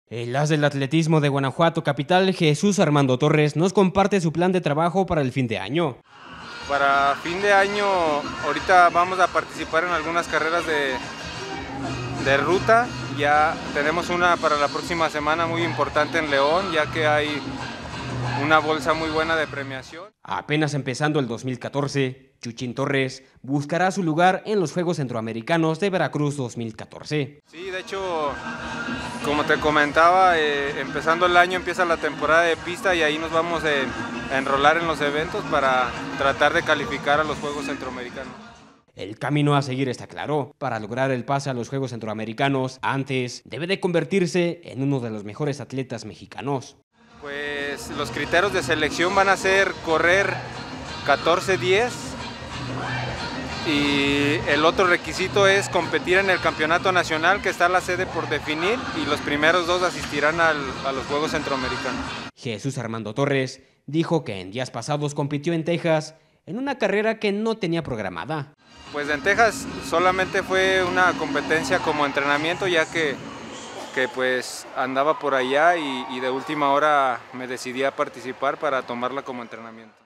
El as del atletismo de Guanajuato capital, Jesús Armando Torres, nos comparte su plan de trabajo para el fin de año. Para fin de año, ahorita vamos a participar en algunas carreras de ruta. Ya tenemos una para la próxima semana muy importante en León, ya que hay una bolsa muy buena de premiación. Apenas empezando el 2014, Chuchín Torres buscará su lugar en los Juegos Centroamericanos de Veracruz 2014. Sí, de hecho, como te comentaba, empezando el año empieza la temporada de pista y ahí nos vamos a enrolar en los eventos para tratar de calificar a los Juegos Centroamericanos. El camino a seguir está claro. Para lograr el pase a los Juegos Centroamericanos, antes debe de convertirse en uno de los mejores atletas mexicanos. Pues los criterios de selección van a ser correr 14:10 y el otro requisito es competir en el campeonato nacional, que está la sede por definir, y los primeros dos asistirán a los Juegos Centroamericanos. Jesús Armando Torres dijo que en días pasados compitió en Texas en una carrera que no tenía programada. Pues en Texas solamente fue una competencia como entrenamiento, ya que pues andaba por allá y de última hora me decidí a participar para tomarla como entrenamiento.